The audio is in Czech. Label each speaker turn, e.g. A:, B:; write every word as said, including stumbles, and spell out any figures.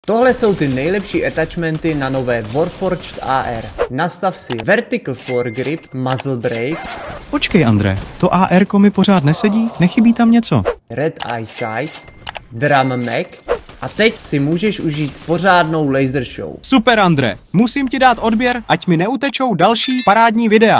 A: Tohle jsou ty nejlepší attachmenty na nové Warforged A R. Nastav si Vertical Foregrip, Muzzle Brake.
B: Počkej, Andre, to A R ko mi pořád nesedí? Nechybí tam něco?
A: Red Eye Sight, Drum Mag a teď si můžeš užít pořádnou laser show.
B: Super, Andre, musím ti dát odběr, ať mi neutečou další parádní videa.